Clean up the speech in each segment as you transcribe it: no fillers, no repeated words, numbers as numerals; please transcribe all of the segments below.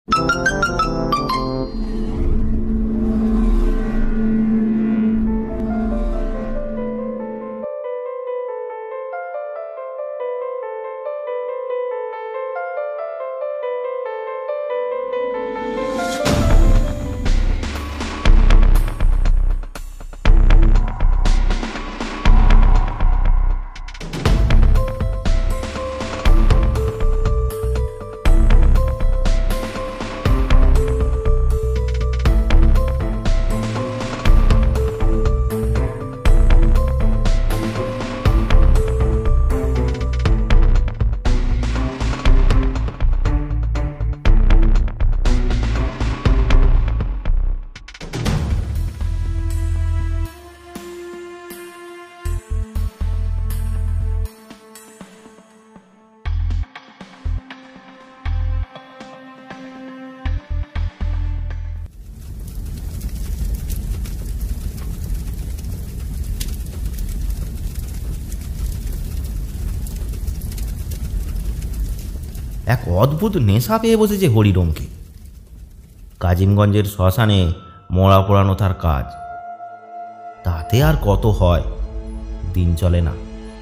এক অদ্ভুত নেশা পেয়ে বসেছে হরিরমকে। কাজিমগঞ্জের শ্মশানে মরা পোড়ানো তার কাজ, তাতে আর কত হয়, দিন চলে না।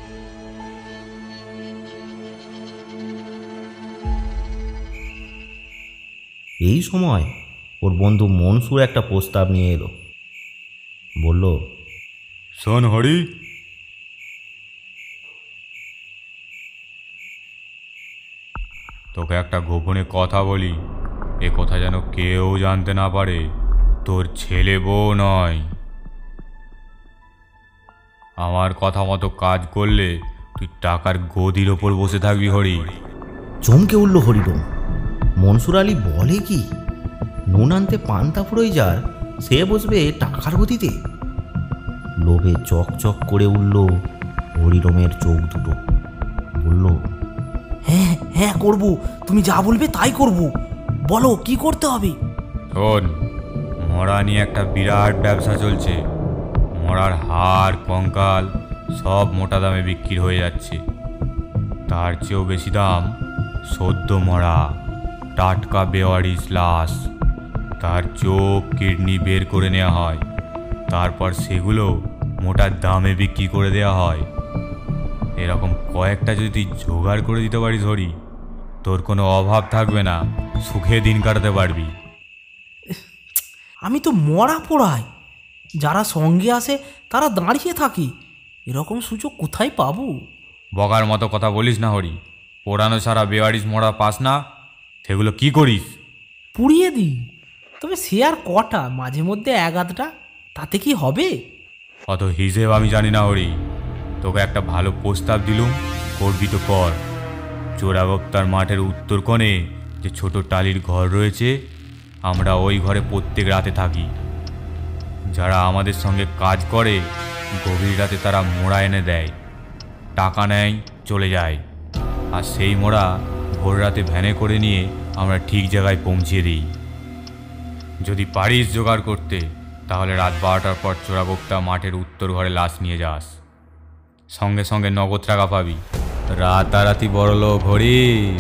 এই সময় ওর বন্ধু মনসুর একটা প্রস্তাব নিয়ে এলো। বলল, শোন হরি, তোকে একটা গোপনে কথা বলি, এ কথা যেন কেউ জানতে না পারে। তোর ছেলে বউ নয়। আমার কথা মতো কাজ করলে তুই টাকার গদির ওপর বসে থাকবি হরি। চমকে উঠল হরিরম। মনসুর আলী বলে কি, নুন আনতে পান্তা ফুরোই যার, সে বসবে টাকার গদিতে? লোভে চকচক করে উঠল হরিরমের চোখ দুটো। বলল, হ্যাঁ হ্যাঁ করব, তুমি যা বলবে তাই করব, বলো কি করতে হবে। শোন, মরা নিয়ে একটা বিরাট ব্যবসা চলছে। মরার হাড় কঙ্কাল সব মোটা দামে বিক্রি হয়ে যাচ্ছে। তার চেয়েও বেশি দাম সদ্য মরা টাটকা বেওয়ারিশ লাশ। তার চোখ কিডনি বের করে নেওয়া হয়, তারপর সেগুলো মোটা দামে বিক্রি করে দেওয়া হয়। এরকম কয়েকটা যদি জোগাড় করে দিতে পারিস হরি, তোর কোনো অভাব থাকবে না, সুখে দিন কাটাতে পারবি। আমি তো মরা পোড়াই, যারা সঙ্গে আসে তারা দাঁড়িয়ে থাকে, এরকম সুযোগ কোথায় পাবো? বকার মতো কথা বলিস না হরি। পোড়ানো ছাড়া বেওয়ারিশ মরা পাস না, সেগুলো কি করিস? পুড়িয়ে দিই, তবে সে আর কটা, মাঝে মধ্যে এক আধটা, তাতে কি হবে? অত হিসেব আমি জানি না হরি। তোকে একটা ভালো প্রস্তাব দিলুম, করবি তো কর। চোরাগোপ্তার মাঠের উত্তর কোণে যে ছোট টালির ঘর রয়েছে, আমরা ওই ঘরে প্রত্যেক রাতে থাকি। যারা আমাদের সঙ্গে কাজ করে গভীর রাতে তারা মোড়া এনে দেয়, টাকা নেয়, চলে যায়। আর সেই মোড়া ভোর রাতে ভ্যানে করে নিয়ে আমরা ঠিক জায়গায় পৌঁছিয়ে দিই। যদি পারিস জোগাড় করতে, তাহলে রাত 12টার পর চোরাগোপ্তা মাঠের উত্তর ঘরে লাশ নিয়ে যাস, সঙ্গে সঙ্গে নগদ টাকা পাবি। রাতারাতি বড়লোক হরি।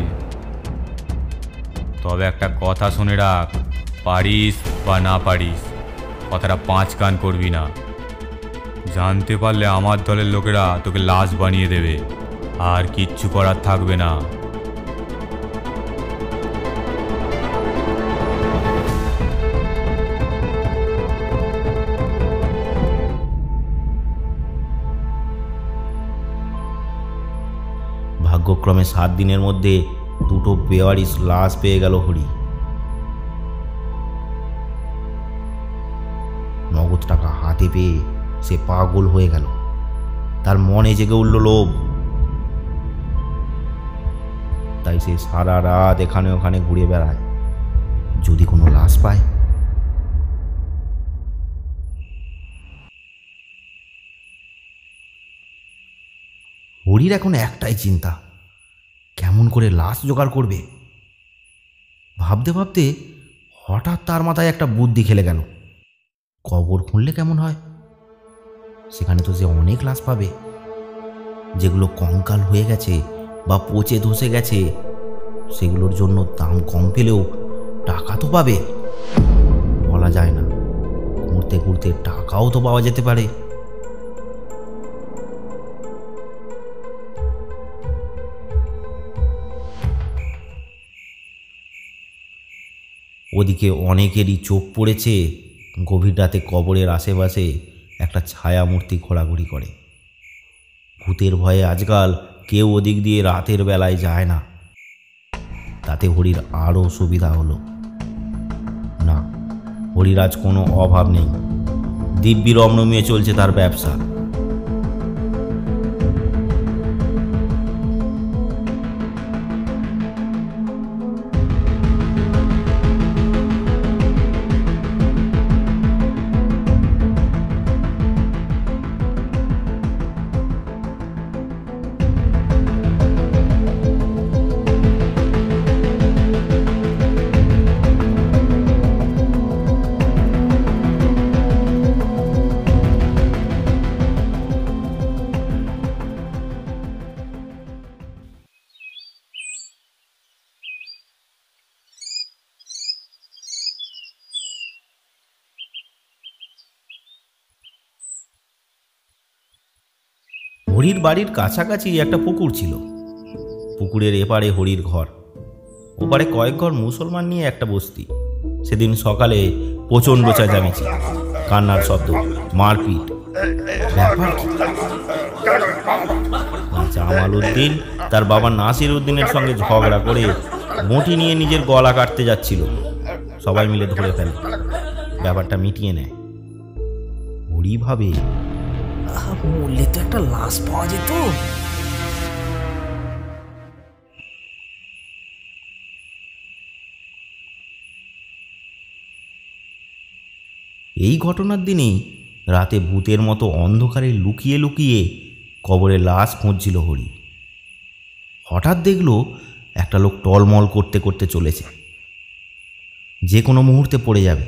তবে একটা কথা শুনে রাখ, পারিস বা না পারিস, কথাটা 5 কান করবি না। জানতে পারলে আমার দলের লোকেরা তোকে লাশ বানিয়ে দেবে, আর কিচ্ছু করার থাকবে না। ভাগ্যক্রমে 7 দিনের মধ্যে 2টো বেওয়ারিশ লাশ পেয়ে গেল হরি। নগদ টাকা হাতে পেয়ে সে পাগল হয়ে গেল। তার মনে জেগে উঠল লোভ। তাই সে সারা রাত এখানে ওখানে ঘুরে বেড়ায়, যদি কোনো লাশ পায়। হরির এখন একটাই চিন্তা, কেমন করে লাশ জোগাড় করবে। ভাবতে ভাবতে হঠাৎ তার মাথায় একটা বুদ্ধি খেলে গেল। কবর খুঁড়লে কেমন হয়? সেখানে তো সে অনেক লাশ পাবে, যেগুলো কঙ্কাল হয়ে গেছে বা পচে ধসে গেছে। সেগুলোর জন্য দাম কম পেলেও টাকা তো পাবে, বলা যায় না, ঘুরতে ঘুরতে টাকাও তো পাওয়া যেতে পারে। ওদিকে অনেকেরই চোখ পড়েছে গভীর রাতে কবরের আশেপাশে একটা ছায়া মূর্তি ঘোরাঘুরি করে। ভূতের ভয়ে আজকাল কেউ ওদিক দিয়ে রাতের বেলায় যায় না। তাতে হরির আরও সুবিধা হলো। না, হরির আজ কোনো অভাব নেই, দিব্যি রমরমিয়ে চলছে তার ব্যবসা। হরির বাড়ির কাছাকাছি একটা পুকুর ছিল। পুকুরের এপারে হরির ঘর, ওপারে কয়েক ঘর মুসলমান নিয়ে একটা বস্তি। সেদিন সকালে প্রচণ্ড চেঁচামেচি, কান্নার শব্দ, মারপিট। ব্যাপার কি? জামাল উদ্দিন তার বাবা নাসির উদ্দিনের সঙ্গে ঝগড়া করে বঁটি নিয়ে নিজের গলা কাটতে যাচ্ছিল। সবাই মিলে ধরে ফেলে, ব্যাপারটা মিটিয়ে নেয়। হরি ভাবে, মরলে তো একটা লাশ পাওয়া যেত। এই ঘটনার দিনেই রাতে ভূতের মতো অন্ধকারে লুকিয়ে লুকিয়ে কবরে লাশ খুঁজছিল হরি। হঠাৎ দেখল একটা লোক টলমল করতে করতে চলেছে, যে কোনো মুহূর্তে পড়ে যাবে।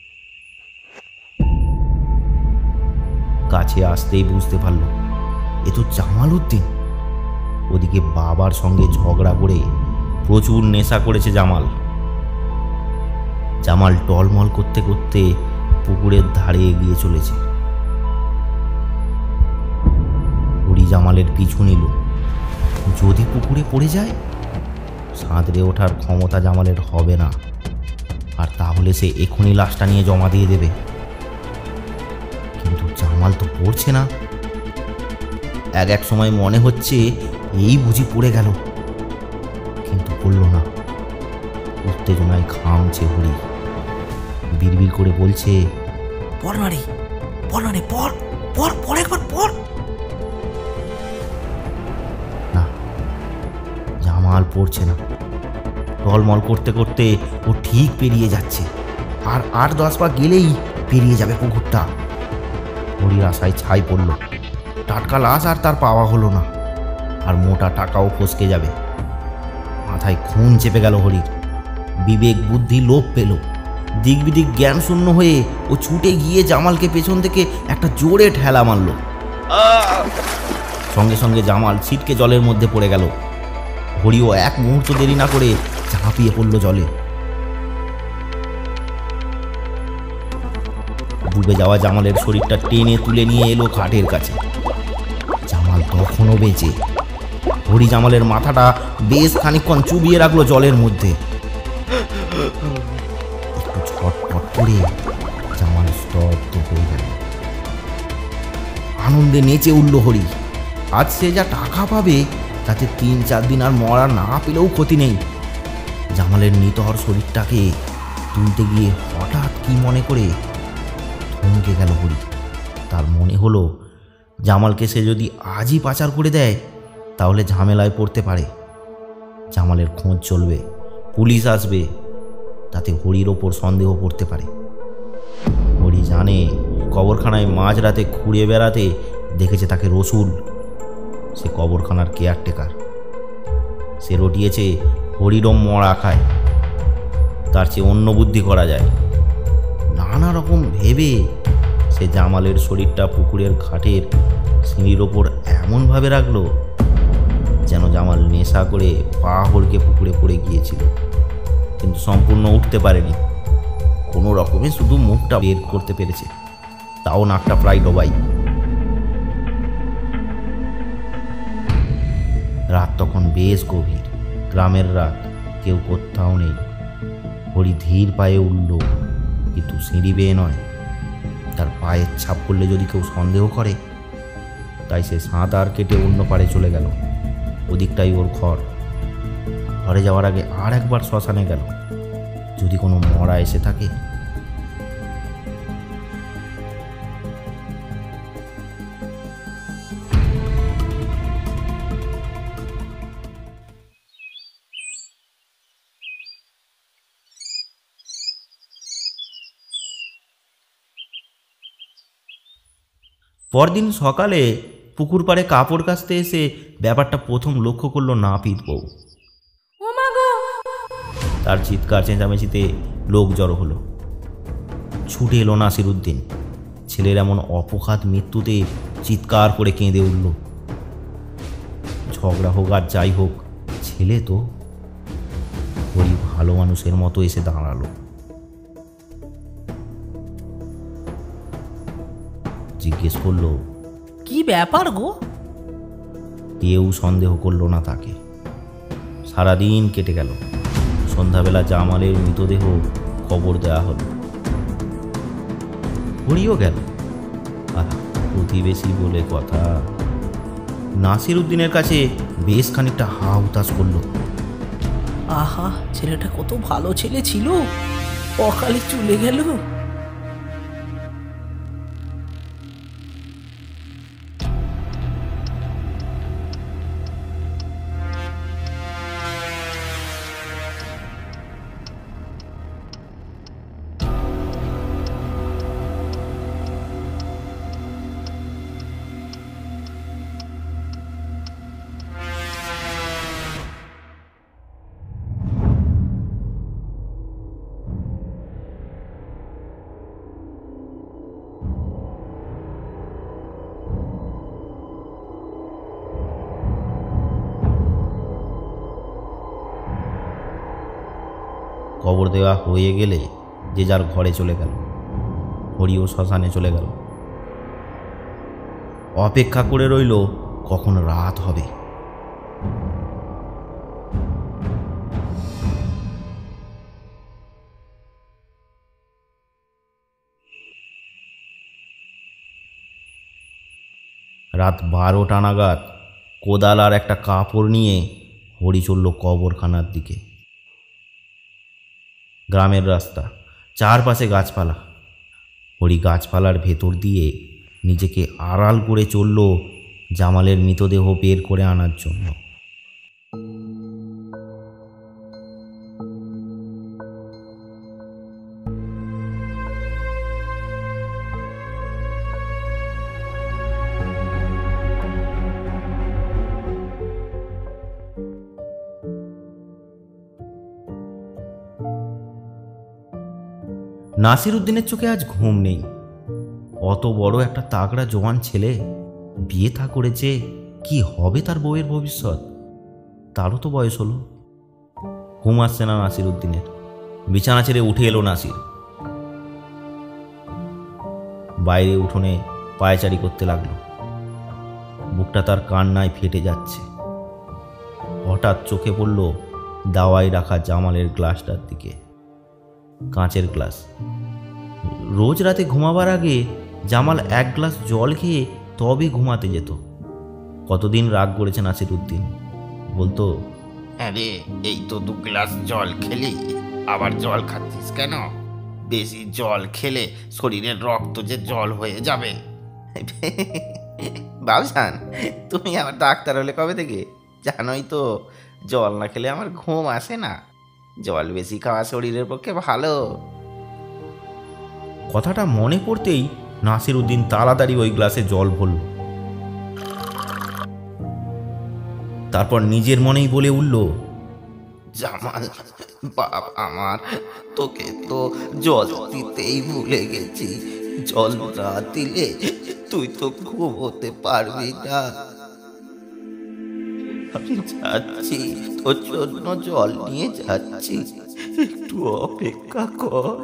কাছে আসতেই বুঝতে পারল এ তো জামাল উদ্দিন। ওদিকে বাবার সঙ্গে ঝগড়া করে প্রচুর নেশা করেছে জামাল। জামাল টলমল করতে করতে পুকুরের ধারে এগিয়ে চলেছে। হরি জামালের পিছু নিল। যদি পুকুরে পড়ে যায়, সাঁতরে ওঠার ক্ষমতা জামালের হবে না, আর তাহলে সে এখনই লাশটা নিয়ে জমা দিয়ে দেবে। কিন্তু জামাল তো পড়ছে না। এক সময় মনে হচ্ছে এই বুঝি পড়ে গেল, কিন্তু পড়ল না। উত্তেজনায় ঘামছে হরি, বিড়বিড় করে বলছে, পড় না রে, পড় না রে, পড় পড় পড়, একবার পড়। না, জামাল পড়ছে না। টলমল করতে করতে ও ঠিক পেরিয়ে যাচ্ছে, আর 8-10 পা গেলেই পেরিয়ে যাবে পুকুরটা। হরির আশায় ছাই পড়ল। টাটকা লাশ আর তার পাওয়া হলো না, আর মোটা টাকাও ফসকে যাবে। মাথায় খুন চেপে গেল হরির, বিবেক বুদ্ধি লোপ পেল। দিক বিদিক জ্ঞান শূন্য হয়ে ও ছুটে গিয়ে জামালকে পেছন থেকে একটা জোরে ঠেলা মারল। সঙ্গে সঙ্গে জামাল ছিটকে জলের মধ্যে পড়ে গেল। হরিও এক মুহূর্ত দেরি না করে ঝাঁপিয়ে পড়ল জলে। ডুবে যাওয়া জামালের শরীরটা টেনে তুলে নিয়ে এলো খাটের কাছে। জামাল তখনও বেঁচে। হরি জামালের মাথাটা বেশ খানিকক্ষণ চুবিয়ে রাখলো জলের মধ্যে। একটু ছটফট করে জামাল স্তব্ধ হয়ে গেল। আনন্দে নেচে উঠল হরি। আজ সে যা টাকা পাবে তাতে 3-4 দিন আর মরা না পেলেও ক্ষতি নেই। জামালের নিতহর শরীরটাকে তুলতে গিয়ে হঠাৎ কি মনে করে থমকে গেল হরি। তার মনে হলো জামালকে সে যদি আজই পাচার করে দেয় তাহলে ঝামেলায় পড়তে পারে। জামালের খোঁজ চলবে, পুলিশ আসবে, তাতে হরির ওপর সন্দেহ পড়তে পারে। হরি জানে কবরখানায় মাঝরাতে ঘুরে বেড়াতে দেখেছে তাকে রসুল। সে কবরখানার কেয়ারটেকার। সে রটিয়েছে হরিরম মরা খায়, তার চেয়ে অন্য বুদ্ধি করা যায়। নানা রকম ভেবে সে জামালের শরীরটা পুকুরের ঘাটের সিঁড়ির ওপর এমনভাবে রাখলো যেন জামাল নেশা করে পা হড়কে পুকুরে পড়ে গিয়েছিল। কিন্তু সম্পূর্ণ উঠতে পারেনি। কোনো রকমে শুধু মুখটা বের করতে পেরেছে, তাও নাকটা প্রায় ডোবাই। রাত তখন বেশ গভীর, গ্রামের রাত, কেউ কোথাও নেই। হরি ধীর পায়ে উঠল, কিন্তু সিঁড়ি বেয়ে নয়। তার পায়ের ছাপ করলে যদি কেউ সন্দেহ করে, তাই সে সাঁতার কেটে অন্য পাড়ে চলে গেল। ওদিকটাই ওর ঘর। ঘরে যাওয়ার আগে আর একবার শ্মশানে গেল, যদি কোনো মরা এসে থাকে। পরদিন সকালে পুকুর পাড়ে কাপড় কাচতে এসে ব্যাপারটা প্রথম লক্ষ্য করলো নাপিত বউ। তার চিৎকার চেঁচামেচিতে লোক জড়ো হলো। ছুটে এলো নাসিরউদ্দিন। ছেলের এমন অপঘাত মৃত্যুতে চিৎকার করে কেঁদে উঠল। ঝগড়া হোক আর যাই হোক, ছেলে তো। হরি ভালো মানুষের মতো এসে দাঁড়ালো। জিজ্ঞেস করলো, কি ব্যাপার গো? কেউ সন্দেহ করলো না তাকে। সারাদিন কেটে গেল। সন্ধ্যাবেলা জামালের মৃতদেহ কবর দেওয়া হলো। হরিও গেল। আর প্রতিবেশী বলে কথা, নাসিরউদ্দিনের কাছে বেশ খানিকটা হা হুতাশ করলো। আহা, ছেলেটা কত ভালো ছেলে ছিল, অকালে চলে গেল। কবর দেওয়া হয়ে গেলে যে যার ঘরে চলে গেল। হরিও শ্মশানে চলে গেল। অপেক্ষা করে রইল কখন রাত হবে। রাত 12টা নাগাদ কোদাল আর একটা কাপড় নিয়ে হরি চলল কবরখানার দিকে। গ্রামের রাস্তা, চারপাশে গাছপালা। হরি গাছপালার ভেতর দিয়ে নিজেকে আড়াল করে চলল জামালের মৃতদেহ বের করে আনার জন্য। নাসিরউদ্দিনের চোখে আজ ঘুম নেই। অত বড় একটা তাগড়া জওয়ান ছেলে বিয়ে থা করেছে, কি হবে তার বউয়ের ভবিষ্যৎ? তারও তো বয়স হলো। ঘুম আসছে না নাসিরউদ্দিনের। বিছানা ছেড়ে উঠে এলো নাসির। বাইরে উঠোনে পায়চারি করতে লাগলো। বুকটা তার কান্নায় ফেটে যাচ্ছে। হঠাৎ চোখে পড়ল দাওয়াই রাখা জামালের গ্লাসটার দিকে। কাঁচের গ্লাস। রোজ রাতে ঘুমাবার আগে জামাল এক গ্লাস জল খেয়ে তবে ঘুমাতে যেত। কতদিন রাগ করেছে নাসিরউদ্দিন। বলতো, আরে এই তো 2 গ্লাস জল খেলি, আবার জল খাচ্ছিস কেন? বেশি জল খেলে শরীরের রক্ত যে জল হয়ে যাবে। বাবুসান, তুমি আমার ডাক্তার হলে কবে থেকে? জানোই তো জল না খেলে আমার ঘুম আসে না। জল বেশি খাওয়া শরীরের পক্ষে ভালো। কথাটা মনে পড়তেই নাসিরউদ্দিন তাড়াতাড়ি ওই গ্লাসে জল ভরল। তারপর নিজের মনেই বলে উঠল, জামাল বাপ আমার, তোকে তো জল দিতেই ভুলে গেছি। জল না দিলে তুই তো ঘুমোতে পারবি না। আমি যাচ্ছি, তোর জন্য জল নিয়ে যাচ্ছি। একটু অপেক্ষা কর।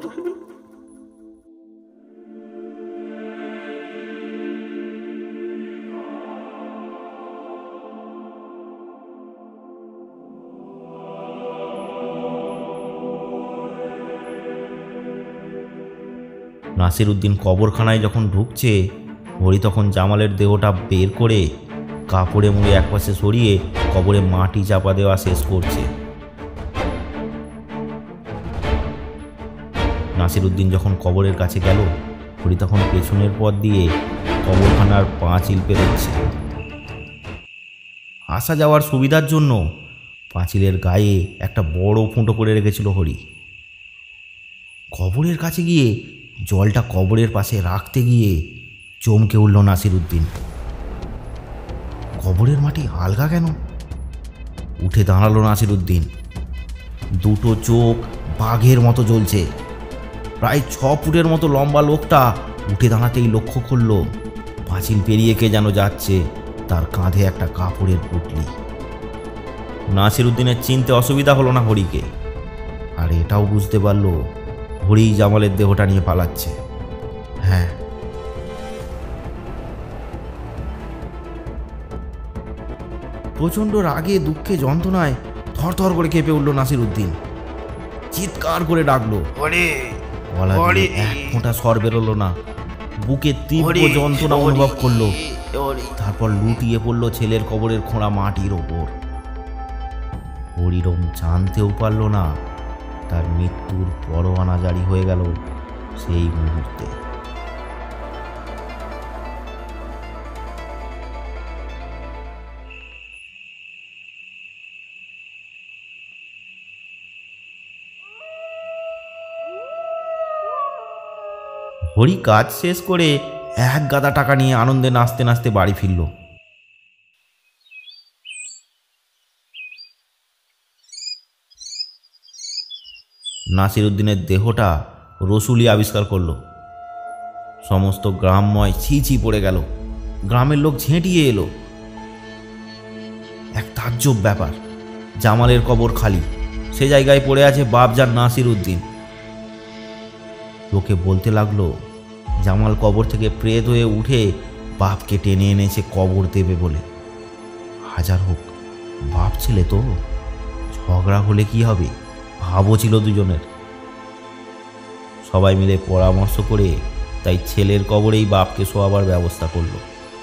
নাসির উদ্দিন কবরখানায় যখন ঢুকছে, হরি তখন জামালের দেহটা বের করে কাপড়ে মুড়ে একপাশে সরিয়ে কবরে মাটি চাপা দেওয়া শেষ করছে। নাসির উদ্দিন যখন কবরের কাছে গেল, হরি তখন পেছনের পথ দিয়ে কবরখানার পাঁচিল পেরোচ্ছে। আসা যাওয়ার সুবিধার জন্য পাঁচিলের গায়ে একটা বড় ফুটো করে রেখেছিল হরি। কবরের কাছে গিয়ে জলটা কবরের পাশে রাখতে গিয়ে চমকে উঠল নাসির উদ্দিন। কবরের মাটি আলগা কেন? উঠে দাঁড়ালো নাসির উদ্দিন। দুটো চোখ বাঘের মতো জ্বলছে। প্রায় 6 ফুটের মতো লম্বা লোকটা উঠে দাঁড়াতেই লক্ষ্য করল পাঁচিল পেরিয়ে কে যেন যাচ্ছে, তার কাঁধে একটা কাপড়ের পুটলি। নাসির উদ্দিনের চিনতে অসুবিধা হলো না হরিকে, আর এটাও বুঝতে পারল হরি জামালের দেহটা নিয়ে পালাচ্ছে। হ্যাঁ, প্রচণ্ড রাগে দুঃখে যন্ত্রণায় থরথর করে কেঁপে উঠল নাসির উদ্দিন। চিৎকার করে ডাকলো, গলা দিয়ে এক ফোঁটা স্বর বেরোলো না। বুকে তীব্র যন্ত্রণা অনুভব করলো। তারপর লুটিয়ে পড়লো ছেলের কবরের খোঁড়া মাটির ওপর। হরিরম জানতেও পারল না তার মৃত্যুর পরোয়ানা জারি হয়ে গেল সেই মুহূর্তে। হরি কাজ শেষ করে এক গাদা টাকা নিয়ে আনন্দে নাচতে নাচতে বাড়ি ফিরল। নাসির উদ্দিনের দেহটা রসুলি আবিষ্কার করল। সমস্ত গ্রামময় ছি ছি পড়ে গেল। গ্রামের লোক ঝেঁটিয়ে এলো। এক তাজ্জব ব্যাপার, জামালের কবর খালি, সে জায়গায় পড়ে আছে বাপজান নাসির উদ্দিন। লোকে বলতে লাগলো জামাল কবর থেকে প্রেত হয়ে উঠে বাপকে টেনে এনেছে কবর দেবে বলে। হাজার হোক, বাপ ছেলে তো, ঝগড়া হলে কি হবে ভাবও ছিল দুজনের। সবাই মিলে পরামর্শ করে তাই ছেলের কবরেই বাপকে শোয়াবার ব্যবস্থা করলো।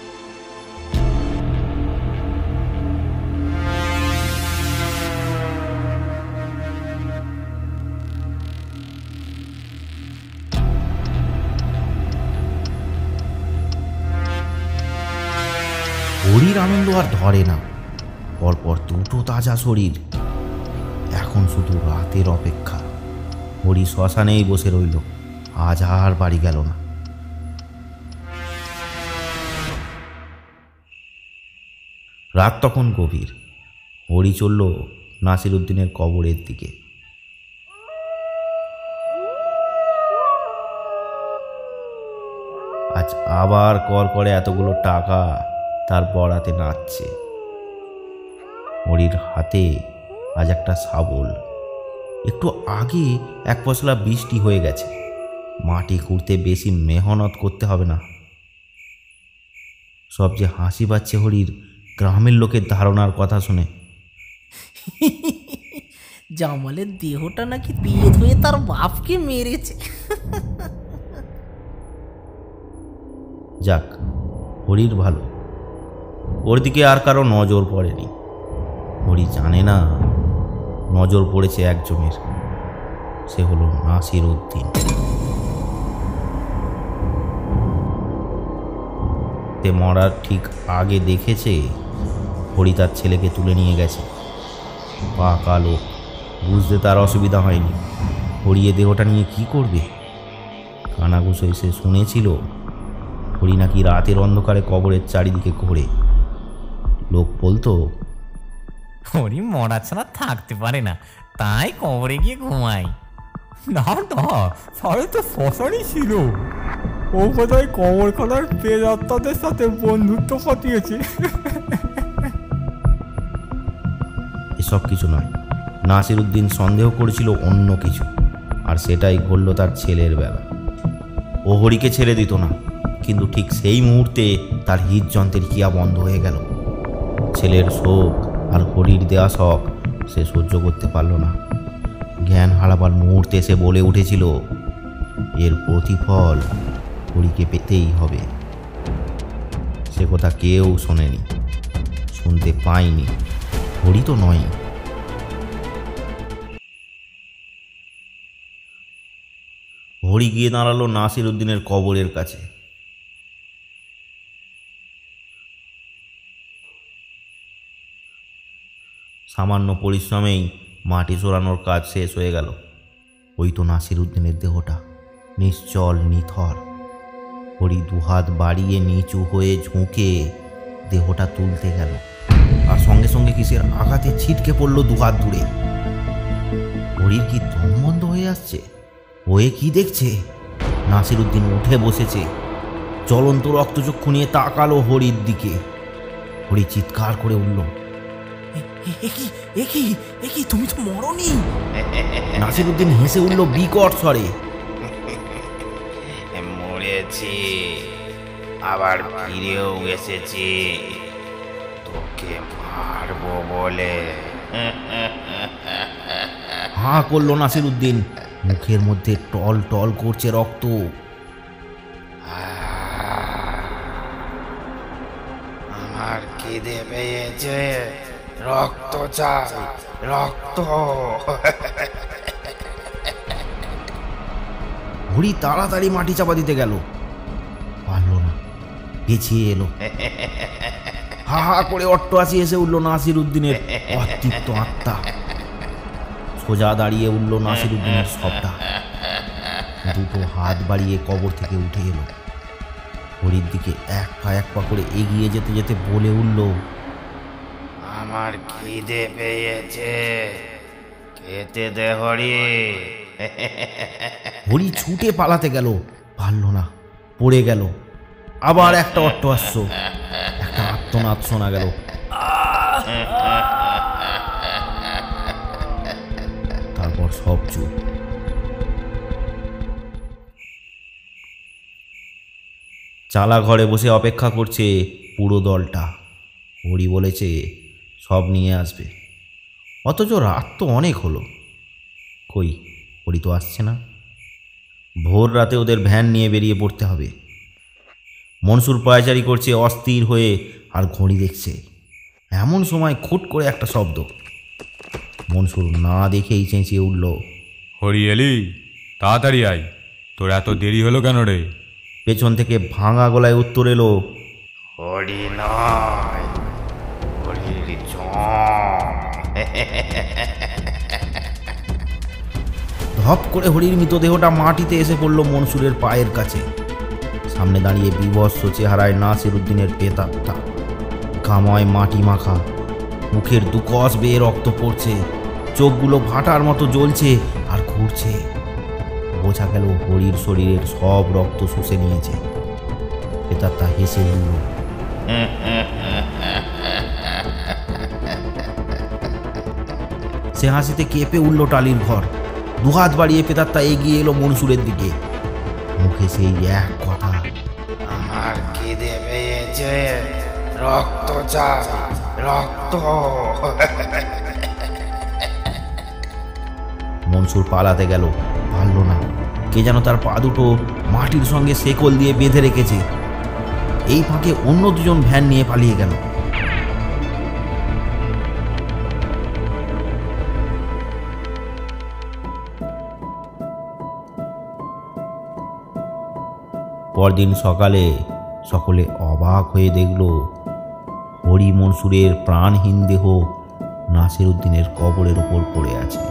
হরির আনন্দ আর ধরে না। পরপর দুটো তাজা শরীর। এখন শুধু রাতের অপেক্ষা। হরি শ্মশানেই বসে রইল, আজ আর বাড়ি গেল না। রাত তখন গভীর। হরি চলল নাসির উদ্দিনের কবরের দিকে। আজ আবার কর করে এতগুলো টাকা তার বরাতে নাচছে। হরির হাতে আজ একটা শাবল। একটু আগে এক পশলা বৃষ্টি হয়ে গেছে। মাটি খুঁড়তে বেশি মেহনত করতে হবে না। সব যে হাসি পাচ্ছে হরির গ্রামের লোকের ধারণার কথা শুনে। জামালের দেহটা নাকি দিয়ে ধুয়ে তার বাপকে মেরেছে। যাক, হরির ভালো, ওর দিকে আর কারো নজর পড়েনি। হরি জানে না নজর পড়েছে একজনের, সে হলো নাসির উদ্দিন। তে মরার ঠিক আগে দেখেছে হরি তার ছেলেকে তুলে নিয়ে গেছে। পা কালো, বুঝতে তার অসুবিধা হয়নি। হরি এ দেহটা নিয়ে কি করবে? কানাঘুষো এসে শুনেছিল হরি নাকি রাতের অন্ধকারে কবরের চারিদিকে ঘোরে। লোক বলতো হরি মরা ছাড়া থাকতে পারে না, তাই কবরে গিয়ে ঘুমায়। না না, তাহলে তো শ্মশানই ছিল। ও বোধহয় কবরখানার প্রেতাত্মাদের সাথে বন্ধুত্ব পাতিয়েছে। এসব কিছু নয়, নাসিরউদ্দিন সন্দেহ করেছিল অন্য কিছু, আর সেটাই ঘটল তার ছেলের বেলা। ও হরিকে ছেড়ে দিত না, কিন্তু ঠিক সেই মুহূর্তে তার হৃদযন্ত্রের ক্রিয়া বন্ধ হয়ে গেল। ছেলের শোক আর হরির দেওয়া শখ সে সহ্য করতে পারল না। জ্ঞান হারাবার মুহূর্তে সে বলে উঠেছিল, এর প্রতিফল হরিকে পেতেই হবে। সে কথা কেউ শোনেনি, শুনতে পায়নি, হরি তো নয়। হরি গিয়ে দাঁড়ালো নাসিরউদ্দিনের কবরের কাছে। সামান্য পরিশ্রমেই মাটি সরানোর কাজ শেষ হয়ে গেল। ওই তো নাসিরউদ্দিনের দেহটা, নিশ্চল নিথর। হরি দুহাত বাড়িয়ে নিচু হয়ে ঝুঁকে দেহটা তুলতে গেল, আর সঙ্গে সঙ্গে কিসের আঘাতে ছিটকে পড়ল দুহাত দূরে। হরির কি দম বন্ধ হয়ে আসছে? ওয়ে কি দেখছে? নাসিরউদ্দিন উঠে বসেছে, জ্বলন্ত রক্তচক্ষু নিয়ে তাকালো হরির দিকে। হরি চিৎকার করে উঠল, একি তুমি তো মরনি। নাসিরউদ্দিন হেসে উঠল বিকট স্বরে, মরেছি, আবার ফিরেও এসেছি তোকে মারবো বলে। হাঁ করলো নাসিরউদ্দিন, মুখের মধ্যে টল টল করছে রক্ত। আমার খিদে পেয়েছে, রক্ত চাই, রক্ত। হরি তাড়াতাড়ি মাটি চাপা দিতে গেল, পারল না, পেছিয়ে এলো। হা হা করে অট্টহাসি এসে উঠল নাসিরউদ্দিনের অতৃপ্ত আত্মা। সোজা দাঁড়িয়ে উঠল নাসিরউদ্দিনের সবটা, দুটো হাত বাড়িয়ে কবর থেকে উঠে এলো। হরির দিকে এক পা করে এগিয়ে যেতে যেতে বলে উঠল, আমার খিদে পেয়েছে, খেতে দে হরি। হরি ছুটে পালাতে গেল, পারল না, পড়ে গেল। আবার একটা অট্টহাস্য, একটা আর্তনাদ শোনা গেল। তারপর সব চুপ। চালা ঘরে বসে অপেক্ষা করছে পুরো দলটা। হরি বলেছে সব নিয়ে আসবে, অথচ রাত তো অনেক হলো। কই, হরি তো আসছে না। ভোর রাতে ওদের ভ্যান নিয়ে বেরিয়ে পড়তে হবে। মনসুর পায়চারি করছে অস্থির হয়ে, আর ঘড়ি দেখছে। এমন সময় খুট করে একটা শব্দ। মনসুর না দেখেই চেঁচিয়ে উঠল, হরি এলি, তাড়াতাড়ি আয়, তোর এত দেরি হলো কেন রে? পেছন থেকে ভাঙা গলায় উত্তর এলো, হরি নয়, হরির জম। ধপ করে হরির মৃতদেহটা মাটিতে এসে পড়ল মনসুরের পায়ের কাছে। সামনে দাঁড়িয়ে বিভৎস চেহারায় নাসিরউদ্দিনের প্রেতাত্মা, গামায় মাটি মাখা, মুখের দুকশ বেয়ে রক্ত পড়ছে, চোখগুলো ভাটার মতো জ্বলছে আর ঘুরছে। বোঝা গেল হরির শরীরের সব রক্ত শুষে নিয়েছে। প্রেতাত্মা হেসে উঠল, সে হাসিতে কেঁপে উঠল টালির ঘর। দুহাত বাড়িয়ে প্রেতাত্মা এগিয়ে এলো মনসুরের দিকে, মুখে সেই এক কথা, আমার খিদে পেয়েছে, রক্ত চাই, রক্ত। মনসুর পালাতে গেল, পারল না। কে যেন তার পা দুটো মাটির সঙ্গে শেকল দিয়ে বেঁধে রেখেছে। এই ফাঁকে অন্য দুজন ভ্যান নিয়ে পালিয়ে গেল। পরদিন সকালে সকলে অবাক হয়ে দেখল হরি মনসুরের প্রাণহীন দেহ নাসিরউদ্দিনের কবরের ওপর পড়ে আছে।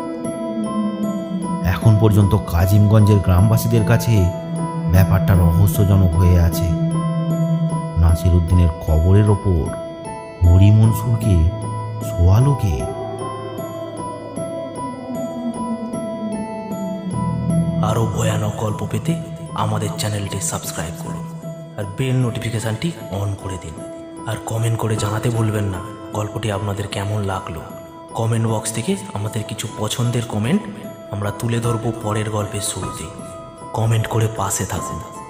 এখন পর্যন্ত কাজিমগঞ্জের গ্রামবাসীদের কাছে ব্যাপারটা রহস্যজনক হয়ে আছে। নাসিরউদ্দিনের কবরের ওপর হরি মনসুরকে শোয়ালো কে? আরও ভয়ানক গল্প পেতে আমাদের চ্যানেলটি সাবস্ক্রাইব করুন আর বেল নোটিফিকেশানটি অন করে দিন। আর কমেন্ট করে জানাতে ভুলবেন না গল্পটি আপনাদের কেমন লাগলো। কমেন্ট বক্স থেকে আমাদের কিছু পছন্দের কমেন্ট আমরা তুলে ধরবো পরের গল্পের শুরুতে। কমেন্ট করে পাশে থাকুন।